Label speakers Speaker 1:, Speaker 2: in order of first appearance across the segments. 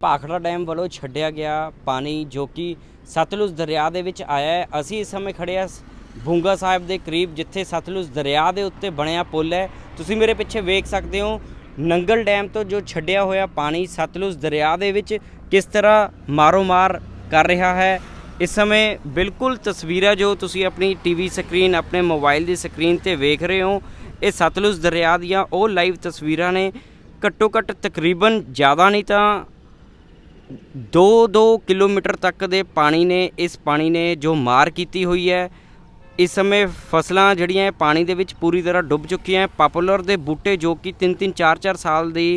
Speaker 1: Bhakra dam ਵੱਲੋਂ ਛੱਡਿਆ ਗਿਆ ਪਾਣੀ ਜੋ ਕਿ ਸਤਲੁਜ ਦਰਿਆ ਦੇ ਵਿੱਚ ਆਇਆ ਹੈ। ਅਸੀਂ ਇਸ ਸਮੇਂ ਖੜੇ ਹਾਂ ਬੁੰਗਾ ਸਾਹਿਬ ਦੇ ਕਰੀਬ, ਜਿੱਥੇ ਸਤਲੁਜ ਦਰਿਆ ਦੇ ਉੱਤੇ ਬਣਿਆ ਪੁਲ ਹੈ। ਤੁਸੀਂ ਮੇਰੇ ਪਿੱਛੇ ਵੇਖ ਸਕਦੇ ਹੋ ਨੰਗਲ ਡੈਮ ਤੋਂ ਜੋ ਛੱਡਿਆ ਹੋਇਆ ਪਾਣੀ ਸਤਲੁਜ ਦਰਿਆ ਦੇ ਵਿੱਚ ਕਿਸ ਤਰ੍ਹਾਂ ਮਾਰੋ ਮਾਰ ਕਰ ਰਿਹਾ ਹੈ। इस समय बिल्कुल तस्वीरें जो तुसी अपनी टीवी स्क्रीन अपने मोबाइल की स्क्रीन ते वेख रहे हो, ये सतलुज दरिया दियां वो लाइव तस्वीरां ने। घट्टो घट्ट तकरीबन ज़्यादा नहीं तो 2-2 किलोमीटर तक दे पानी ने इस पानी ने जो मार की हुई है। इस समय फसलां जड़ियां पानी दे विच पूरी तरह डुब चुकी हैं। पॉपुलर दे बूटे जो कि 3-3 4-4 साल की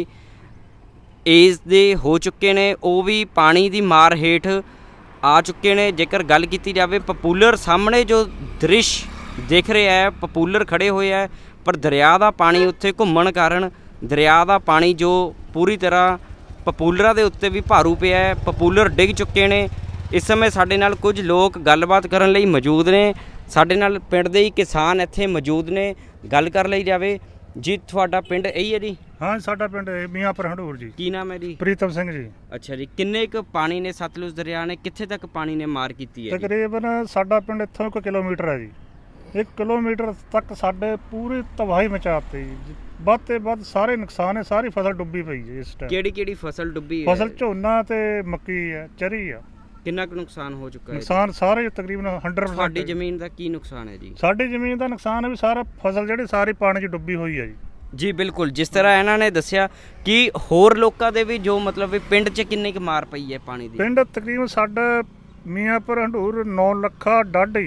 Speaker 1: एज दे हो चुके ने, वो भी पानी की मार हेठ आ चुके ने। जेकर गल की जाए पपूलर सामने जो दृश्य दिख रहा है, पपूलर खड़े हुए है पर दरिया का पानी उत्थे घूमण कारण दरिया का पानी जो पूरी तरह पपूलर के उत्ते भी भारू पिया है। पपूलर डिग चुके हैं। इस समय साडे नाल कुछ लोग गलबात करन लई मौजूद ने। साडे नाल पिंड दे किसान इत्थे मौजूद ने, गल कर लई जावे। जी तुहाडा पिंड यही है जी?
Speaker 2: हाँ साडा पिंड मियांपुर हंडूर जी।
Speaker 1: की नाम है जी?
Speaker 2: प्रीतम सिंह जी।
Speaker 1: अच्छा जी, किन्ने क पानी ने सतलुज दरिया ने कित्थे तक पानी ने मार की है?
Speaker 2: तकरीबन साडा पिंड इत्थों 1 किलोमीटर है जी। 1 किलोमीटर तक साडे पूरी तबाही मचाती जी। ਵੱਧ ਤੇ ਵੱਧ ਸਾਰੇ ਨੁਕਸਾਨ ਹੈ। ਸਾਰੀ ਫਸਲ ਡੁੱਬੀ ਪਈ ਹੈ ਇਸ ਟਾਈਮ।
Speaker 1: ਕਿਹੜੀ ਫਸਲ ਡੁੱਬੀ ਹੈ?
Speaker 2: ਫਸਲ ਝੋਨਾ ਤੇ ਮੱਕੀ ਹੈ, ਚਰੀ ਆ।
Speaker 1: ਕਿੰਨਾ ਕੁ ਨੁਕਸਾਨ ਹੋ ਚੁੱਕਾ ਹੈ?
Speaker 2: ਨੁਕਸਾਨ ਸਾਰੇ ਤਕਰੀਬਨ 100%।
Speaker 1: ਸਾਡੀ ਜ਼ਮੀਨ ਦਾ ਕੀ ਨੁਕਸਾਨ ਹੈ ਜੀ?
Speaker 2: ਸਾਡੀ ਜ਼ਮੀਨ ਦਾ ਨੁਕਸਾਨ ਹੈ ਵੀ ਸਾਰਾ ਫਸਲ ਜਿਹੜੀ ਸਾਰੀ ਪਾਣੀ 'ਚ ਡੁੱਬੀ ਹੋਈ ਹੈ ਜੀ।
Speaker 1: ਜੀ ਬਿਲਕੁਲ, ਜਿਸ ਤਰ੍ਹਾਂ ਇਹਨਾਂ ਨੇ ਦੱਸਿਆ ਕਿ ਹੋਰ ਲੋਕਾਂ ਦੇ ਵੀ ਜੋ ਮਤਲਬ ਵੀ ਪਿੰਡ 'ਚ ਕਿੰਨੀ ਕੁ ਮਾਰ ਪਈ ਹੈ ਪਾਣੀ ਦੀ?
Speaker 2: ਪਿੰਡ ਤਕਰੀਬਨ ਸਾਡਾ ਮੀਆਂਪੁਰ ਹੰਡੂਰ 9 ਲੱਖਾ ਡਾਢੀ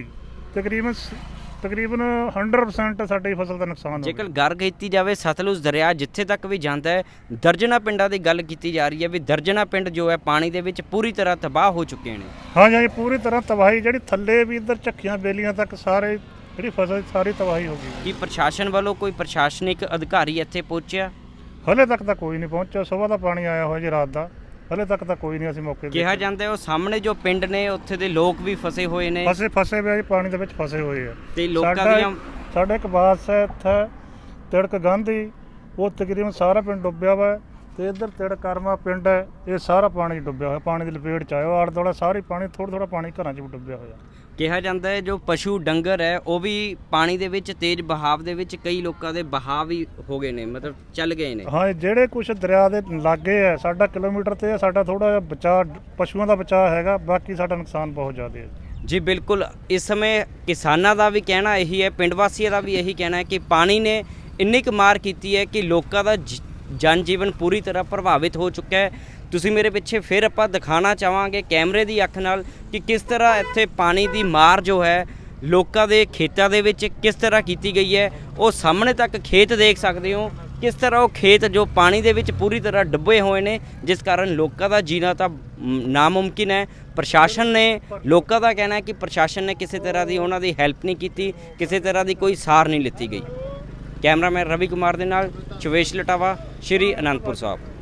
Speaker 2: ਤਕਰੀਬਨ 100% ਸਾਡੀ ਫਸਲ ਦਾ ਨੁਕਸਾਨ ਹੋ ਗਿਆ।
Speaker 1: ਜੇਕਰ ਗੱਲ ਕੀਤੀ ਜਾਵੇ ਸਤਲੁਜ ਦਰਿਆ ਜਿੱਥੇ ਤੱਕ ਵੀ ਜਾਂਦਾ ਹੈ, ਦਰਜਨਾ ਪਿੰਡਾਂ ਦੀ ਗੱਲ ਕੀਤੀ ਜਾ ਰਹੀ ਹੈ ਵੀ ਦਰਜਨਾ ਪਿੰਡ ਜੋ ਹੈ ਪਾਣੀ ਦੇ ਵਿੱਚ ਪੂਰੀ ਤਰ੍ਹਾਂ ਤਬਾਹ ਹੋ ਚੁੱਕੇ ਨੇ।
Speaker 2: ਹਾਂ ਜੀ, ਪੂਰੀ ਤਰ੍ਹਾਂ ਤਬਾਹੀ, ਜਿਹੜੀ ਥੱਲੇ ਵੀ ਇੱਧਰ ਝੱਖੀਆਂ ਬੇਲੀਆਂ ਤੱਕ ਸਾਰੇ ਜਿਹੜੀ ਫਸਲ ਸਾਰੀ ਤਬਾਹੀ ਹੋ ਗਈ।
Speaker 1: ਕੀ ਪ੍ਰਸ਼ਾਸਨ ਵੱਲੋਂ ਕੋਈ ਪ੍ਰਸ਼ਾਸਨਿਕ ਅਧਿਕਾਰੀ ਇੱਥੇ ਪਹੁੰਚਿਆ?
Speaker 2: ਹਲੇ ਤੱਕ ਤਾਂ ਕੋਈ ਨਹੀਂ ਪਹੁੰਚਿਆ। ਸਵੇਰ ਦਾ ਪਾਣੀ ਆਇਆ ਹੋਇਆ ਜੀ, ਰਾਤ ਦਾ। ਹਲੇ ਤੱਕ ਤਾਂ ਕੋਈ ਨਹੀਂ ਅਸੀਂ ਮੌਕੇ ਤੇ।
Speaker 1: ਕਿਹਾ ਜਾਂਦਾ ਉਹ ਸਾਹਮਣੇ ਜੋ ਪਿੰਡ ਨੇ ਉੱਥੇ ਦੇ ਲੋਕ ਵੀ ਫਸੇ ਹੋਏ ਨੇ।
Speaker 2: ਫਸੇ ਵੀ ਪਾਣੀ ਦੇ ਵਿੱਚ ਫਸੇ ਹੋਏ ਆ।
Speaker 1: ਤੇ ਲੋਕਾਂ ਦੀਆਂ
Speaker 2: ਸਾਡਾ ਇੱਕ ਬਾਸ ਹੈ ਇੱਥੇ ਤਿੜਕ ਗਾਂਧੀ, ਉਹ ਤਕਰੀਬਨ ਸਾਰਾ ਪਿੰਡ ਡੁੱਬਿਆ ਵਾ। ਤੇ ਇੱਧਰ ਤਿੜਕ ਕਰਮਾ ਪਿੰਡ ਹੈ, ਇਹ ਸਾਰਾ ਪਾਣੀ ਡੁੱਬਿਆ ਹੋਇਆ, ਪਾਣੀ ਦੀ ਲਪੇਟ 'ਚ ਆਇਆ। ਆੜ ਦੋੜਾ ਸਾਰੀ ਪਾਣੀ ਥੋੜਾ ਪਾਣੀ ਘਰਾਂ 'ਚ ਵੀ ਡੁੱਬਿਆ ਹੋਇਆ।
Speaker 1: ਕਿਹਾ ਜਾਂਦਾ ਹੈ ਜੋ ਪਸ਼ੂ ਡੰਗਰ ਹੈ ਉਹ ਵੀ ਪਾਣੀ ਦੇ ਵਿੱਚ ਤੇਜ਼ ਬਹਾਵ ਦੇ ਵਿੱਚ ਕਈ ਲੋਕਾਂ ਦੇ ਬਹਾਅ ਵੀ ਹੋ ਗਏ ਨੇ, ਮਤਲਬ ਚੱਲ ਗਏ ਨੇ। ਹਾਂ, ਜਿਹੜੇ ਕੁਛ ਦਰਿਆ ਦੇ ਲਾਗੇ ਹੈ, ਸਾਡਾ ਕਿਲੋਮੀਟਰ ਤੇ ਹੈ, ਸਾਡਾ ਥੋੜਾ ਜਿਹਾ ਬਚਾਅ ਪਸ਼ੂਆਂ ਦਾ ਬਚਾਅ ਹੈਗਾ, ਬਾਕੀ ਸਾਡਾ ਨੁਕਸਾਨ ਬਹੁਤ ਜ਼ਿਆਦਾ ਹੈ ਜੀ। ਬਿਲਕੁਲ, ਇਸ ਸਮੇਂ ਕਿਸਾਨਾਂ ਦਾ ਵੀ ਕਹਿਣਾ ਇਹੀ ਹੈ, ਪਿੰਡ ਵਾਸੀਆਂ ਦਾ ਵੀ ਇਹੀ ਕਹਿਣਾ ਹੈ ਕਿ ਪਾਣੀ ਨੇ ਇੰਨੀ ਕੁ ਮਾਰ ਕੀਤੀ ਹੈ ਕਿ ਲੋਕਾਂ ਦਾ ਜਨ ਜੀਵਨ ਪੂਰੀ ਤਰ੍ਹਾਂ ਪ੍ਰਭਾਵਿਤ ਹੋ ਚੁੱਕਾ ਹੈ। ਤੁਸੀਂ ਮੇਰੇ ਪਿੱਛੇ ਫਿਰ ਆਪਾਂ ਦਿਖਾਣਾ ਚਾਹਾਂਗੇ ਕੈਮਰੇ ਦੀ ਅੱਖ ਨਾਲ ਕਿ ਕਿਸ ਤਰ੍ਹਾਂ ਇੱਥੇ ਪਾਣੀ ਦੀ ਮਾਰ ਜੋ ਹੈ ਲੋਕਾਂ ਦੇ ਖੇਤਾਂ ਦੇ ਵਿੱਚ ਕਿਸ ਤਰ੍ਹਾਂ ਕੀਤੀ ਗਈ ਹੈ। ਉਹ ਸਾਹਮਣੇ ਤੱਕ ਖੇਤ ਦੇਖ ਸਕਦੇ ਹੋ, ਕਿਸ ਤਰ੍ਹਾਂ ਉਹ ਖੇਤ ਜੋ ਪਾਣੀ ਦੇ ਵਿੱਚ ਪੂਰੀ ਤਰ੍ਹਾਂ ਡੁੱਬੇ ਹੋਏ ਨੇ, ਜਿਸ ਕਾਰਨ ਲੋਕਾਂ ਦਾ ਜੀਣਾ ਤਾਂ ਨਾਮੁਮਕਿਨ ਹੈ। ਪ੍ਰਸ਼ਾਸਨ ਨੇ, ਲੋਕਾਂ ਦਾ ਕਹਿਣਾ ਹੈ ਕਿ ਪ੍ਰਸ਼ਾਸਨ ਨੇ ਕਿਸੇ ਤਰ੍ਹਾਂ ਦੀ ਉਹਨਾਂ ਦੀ ਹੈਲਪ ਨਹੀਂ ਕੀਤੀ, ਕਿਸੇ ਤਰ੍ਹਾਂ ਦੀ ਕੋਈ ਸਾਰ ਨਹੀਂ ਲਿੱਤੀ ਗਈ। ਕੈਮਰਾਮੈਨ ਰਵੀ ਕੁਮਾਰ ਦੇ ਨਾਲ ਚਵੇਸ਼ ਲਟਾਵਾ, ਸ਼੍ਰੀ ਅਨੰਦਪੁਰ ਸਾਹਿਬ।